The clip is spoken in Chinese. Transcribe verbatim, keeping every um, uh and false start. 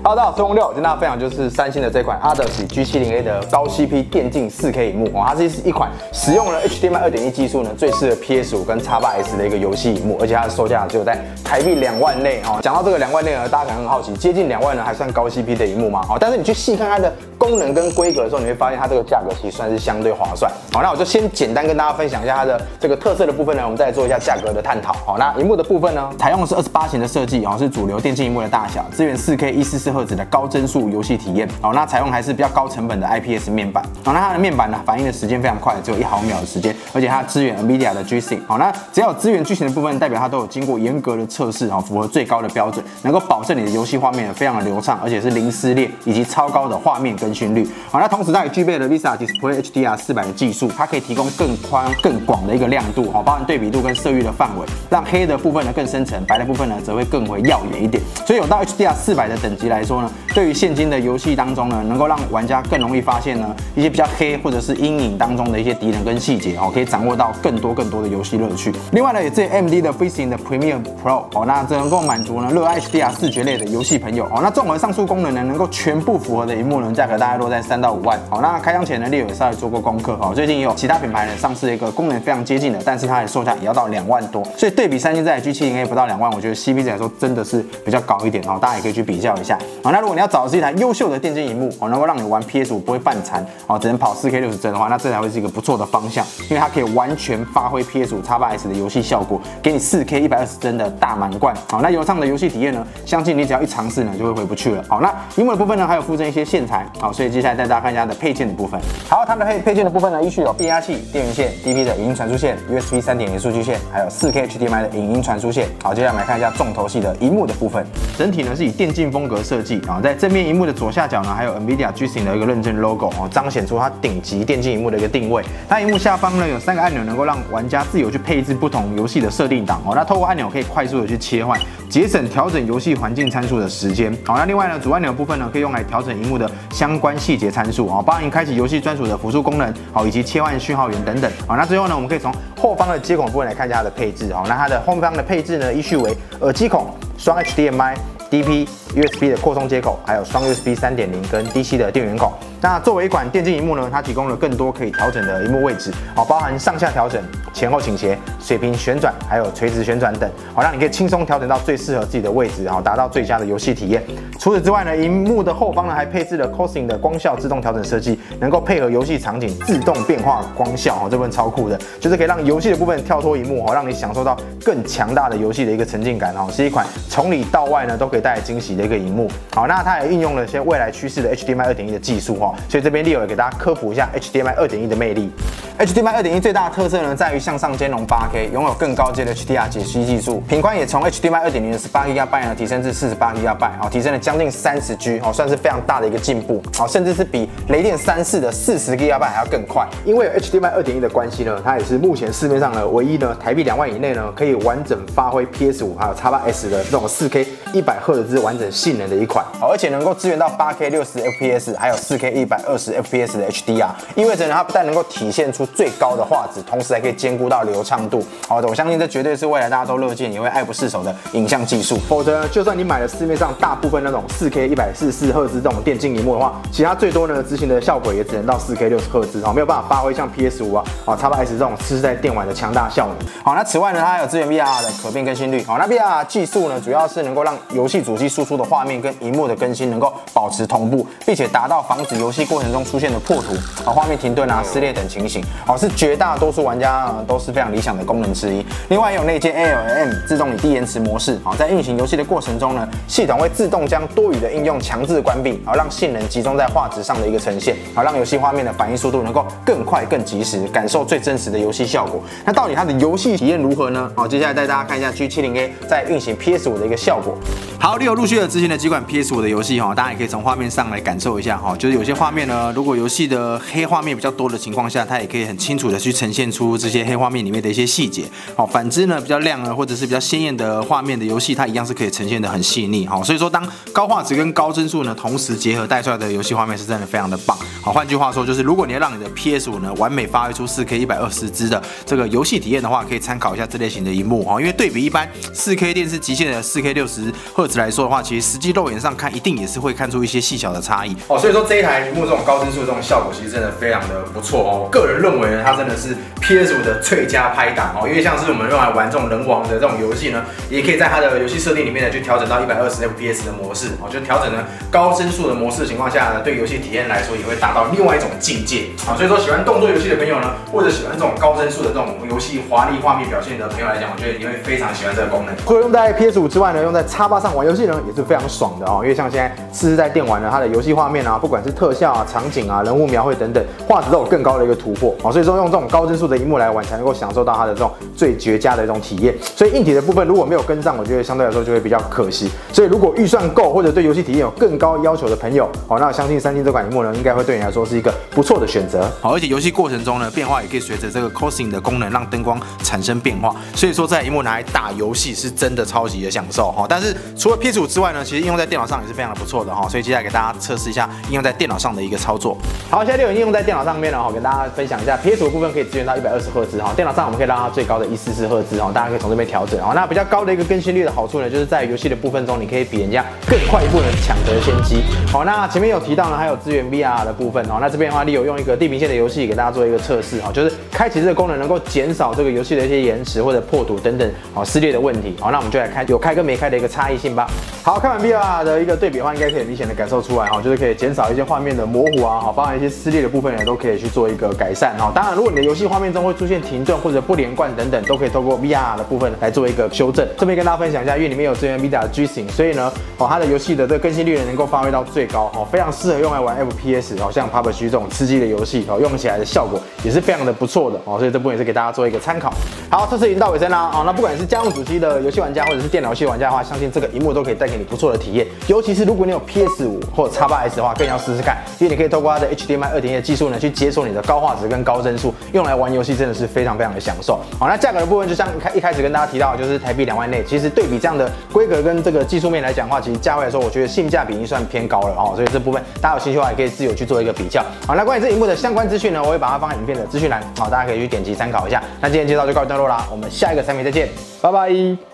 Hello， 大家好，我是翁六，跟大家分享就是三星的这款 Odyssey G 七零A 的高 C P 电竞 四K 萤幕哦，它是一款使用了 H D M I 二点一 技术呢，最适合 P S 五 跟 X 八 S 的一个游戏萤幕，而且它的售价只有在台币两万内哦。讲到这个两万内呢，大家可能很好奇，接近两万呢还算高 C P 的萤幕吗？哦，但是你去细看它的功能跟规格的时候，你会发现它这个价格其实算是相对划算。好，那我就先简单跟大家分享一下它的这个特色的部分呢，我们再来做一下价格的探讨。好，那萤幕的部分呢，采用的是二十八型的设计，哦，是主流电竞萤幕的大小，支援 四K 一四四赫兹的高帧数游戏体验。好，那采用还是比较高成本的 I P S 面板。好，那它的面板呢，反应的时间非常快，只有一毫秒的时间，而且它支援 NVIDIA 的 G Sync。好，那只要有支援 G Sync 的部分，代表它都有经过严格的测试，哦，符合最高的标准，能够保证你的游戏画面非常的流畅，而且是零撕裂以及超高的画面更新率。好，那同时它也具备了 Visa Display H D R 四百的技术，它可以提供更宽、更广的一个亮度，好，包含对比度跟色域的范围，让黑的部分呢更深沉，白的部分呢则会更为耀眼一点。所以有到 H D R 四百的等级来说呢，对于现今的游戏当中呢，能够让玩家更容易发现呢一些比较黑或者是阴影当中的一些敌人跟细节，哦，可以掌握到更多更多的游戏乐趣。另外呢，也支援 A M D 的 FreeSync 的 Premiere Pro， 哦，那这能够满足呢热爱 H D R 视觉类的游戏朋友。哦，那综合上述功能呢，能够全部符合的萤幕呢，价格大概落在三到五万。好，那开箱前呢，Leo也稍微做过功课，哦，最近也有其他品牌呢上市了一个功能非常接近的，但是它的售价也要到两万多，所以对比三星这台 G 七零A 不到两万，我觉得 C P 值来说真的是比较高一点，哦，大家也可以去比较一下。好，那如果你要找的是一台优秀的电竞萤幕，哦，能够让你玩 P S 五 不会犯残，哦，只能跑 四 K 六十帧的话，那这台会是一个不错的方向，因为它可以完全发挥 P S 五 X 八 S 的游戏效果，给你 四 K 一百二十帧的大满贯。好，那流畅的游戏体验呢，相信你只要一尝试呢，就会回不去了。好，那萤幕的部分呢，还有附赠一些线材，好，所以接下来带大家看一下它的配件的部分。好，它的配配件的部分呢，依序有变压器、电源线、D P 的影音传输线、U S B 三点零 数据线，还有 四 K H D M I 的影音传输线。好，接下来我们来看一下重头戏的萤幕的部分。整体呢是以电竞风格设计，啊，在正面萤幕的左下角呢，还有 NVIDIA G Sync 的一个认证 logo， 哦，彰显出它顶级电竞萤幕的一个定位。它萤幕下方呢有三个按钮，能够让玩家自由去配置不同游戏的设定档，哦，那透过按钮可以快速的去切换，节省调整游戏环境参数的时间。好，那另外呢，主按钮部分呢可以用来调整萤幕的相关细节参数，哦，包含开启游戏专属的辅助功能，好，以及切换讯号源等等。好，那最后呢，我们可以从后方的接孔部分来看一下它的配置。好，那它的后方的配置呢，依序为耳机孔、双 H D M I、D P、U S B 的扩充接口，还有双 U S B 三点零 跟 D C 的电源孔。那作为一款电竞萤幕呢，它提供了更多可以调整的萤幕位置，好，包含上下调整、前后倾斜、水平旋转，还有垂直旋转等，好，让你可以轻松调整到最适合自己的位置，好，达到最佳的游戏体验。除此之外呢，萤幕的后方呢还配置了 Cosine 的光效自动调整设计，能够配合游戏场景自动变化光效，哦，这部分超酷的，就是可以让游戏的部分跳脱萤幕，哦，让你享受到更强大的游戏的一个沉浸感，哦，是一款从里到外呢都可以带来惊喜的一个萤幕。好，那它也运用了一些未来趋势的 H D M I 二点一 的技术，哦，所以这边 Leo 也给大家科普一下 H D M I 二点一 的魅力。H D M I 二点一 最大的特色呢，在于向上兼容 八 K， 拥有更高阶的 H D R 解析技术，频宽也从 H D M I 二点零 的十八 G B 呢提升至四十八 G B， 好，提升了将近三十 G， 好，算是非常大的一个进步，好，甚至是比雷电三四的四十 G B 还要更快。因为有 H D M I 二点一 的关系呢，它也是目前市面上呢唯一呢台币两万以内呢可以完整发挥 P S 五 还有 X 八 S 的这种 四 K 一百赫兹完整性能的一款，好，而且能够支援到 八 K 六十 F P S， 还有 四 K 一百二十 F P S 的 H D R， 意味着呢它不但能够体现出最高的画质，同时还可以兼顾到流畅度。好的，我相信这绝对是未来大家都乐见也会爱不释手的影像技术。否则，就算你买了市面上大部分那种 四 K 一百四十四赫兹这种电竞萤幕的话，其他最多呢执行的效果也只能到 四 K 六十赫兹，哦，没有办法发挥像 P S 五 啊、哦 X 八 S 这种次世代电玩的强大效能。好，那此外呢，它还有支援 V R R 的可变更新率。好，那 V R R 技术呢，主要是能够让游戏主机输出的画面跟萤幕的更新能够保持同步，并且达到防止游戏过程中出现的破图、啊画面停顿啊、撕裂等情形。好，是绝大多数玩家、呃、都是非常理想的功能之一。另外，也有内建 A L M 自动低延迟模式。好，在运行游戏的过程中呢，系统会自动将多余的应用强制关闭，好，让性能集中在画质上的一个呈现，好，让游戏画面的反应速度能够更快、更及时，感受最真实的游戏效果。那到底它的游戏体验如何呢？好，接下来带大家看一下 G 七零A 在运行 P S 五 的一个效果。好，Leo陆续的执行了几款 P S 五 的游戏哈，大家也可以从画面上来感受一下哈，就是有些画面呢，如果游戏的黑画面比较多的情况下，它也可以很清楚的去呈现出这些黑画面里面的一些细节。好，反之呢，比较亮呢，或者是比较鲜艳的画面的游戏，它一样是可以呈现的很细腻。好，所以说当高画质跟高帧数呢同时结合带出来的游戏画面是真的非常的棒。好，换句话说，就是如果你要让你的 P S 五 呢完美发挥出 四 K 一百二十帧的这个游戏体验的话，可以参考一下这类型的萤幕哈，因为对比一般 四 K 电视极限的 四 K 六十赫兹兹来说的话，其实实际肉眼上看，一定也是会看出一些细小的差异哦。所以说这一台萤幕这种高帧数的这种效果，其实真的非常的不错哦。个人认为呢，它真的是 P S 五的最佳拍档哦，因为像是我们用来玩这种人王的这种游戏呢，也可以在它的游戏设定里面呢，去调整到一百二十 F P S 的模式哦，就调整呢高帧数的模式的情况下呢，对游戏体验来说也会达到另外一种境界啊。所以说喜欢动作游戏的朋友呢，或者喜欢这种高帧数的这种游戏华丽画面表现的朋友来讲，我觉得你会非常喜欢这个功能。除了用在 P S 五之外呢，用在 X 八上玩游戏呢，也是非常爽的哦。因为像现在次世代电玩呢，它的游戏画面啊，不管是特效啊、场景啊、人物描绘等等，画质都有更高的一个突破啊。所以说用这种高帧数的萤幕来玩，才能够享受到它的这种最绝佳的一种体验。所以硬体的部分如果没有跟上，我觉得相对来说就会比较可惜。所以如果预算够，或者对游戏体验有更高要求的朋友，哦，那我相信三星这款萤幕呢，应该会对你来说是一个不错的选择。 好，而且游戏过程中呢，变化也可以随着这个 cosing 的功能让灯光产生变化。所以说在萤幕拿来打游戏是真的超级的享受哈。但是除了 P S 五之外呢，其实应用在电脑上也是非常的不错的哈。所以接下来给大家测试一下应用在电脑上的一个操作。 好，现在六影应用在电脑上面了哈，跟大家分享一下 P S 五部分可以支援到一百二十赫兹哈，电脑上我们可以让它最高的一百四十赫兹哈，大家可以从这边调整哈。那比较高的一个更新率的好处呢，就是在游戏的部分中，你可以比人家更快一步的抢得先机。好，那前面有提到呢，还有支援 V R 的部分哦。那这边的话，利有用一个地平线的游戏给大家做一个测试哈，就是开启这个功能能够减少这个游戏的一些延迟或者破图等等哦撕裂的问题。好，那我们就来看有开跟没开的一个差异性吧。好，看完 V R 的一个对比的话，应该可以明显的感受出来哈，就是可以减少一些画面的模糊啊，好，包含一些撕裂的部分呢，都可以去做一个改善哈。当然，如果你的游戏画面中会出现停顿或者不连贯等等，都可以透过 V R 的部分来做一个修正。这边跟大家分享一下，因为里面有支援 V R 的 G-Sync， 所以呢，哦，它的游戏的这个更新率呢能够发挥到最高，哦，非常适合用来玩 F P S， 哦，像 P U B G 这种吃鸡的游戏，哦，用起来的效果也是非常的不错的，哦，所以这部分也是给大家做一个参考。好，这次已经到尾声啦，哦，那不管是家用主机的游戏玩家或者是电脑游戏玩家的话，相信这个萤幕都可以带给你不错的体验。尤其是如果你有 P S 五或者 X 八 S 的话，更要试试看，因为你可以透过它的 H D M I 二点一 的技术呢，去解锁你的高画质跟高帧数，用来玩游戏真的是非常非常的享受。好，那价格的部分就像一开一开始跟大家提到，就是台币两万内，其实对比这样的规格跟这个技术面来讲的话，其实价位来说，我觉得性价比已经算偏高了哦，所以这部分大家有兴趣的话，也可以自由去做一个比较。好，那关于这萤幕的相关资讯呢，我会把它放在影片的资讯栏，好，大家可以去点击参考一下。那今天介绍就告一段落啦，我们下一个产品再见，拜拜。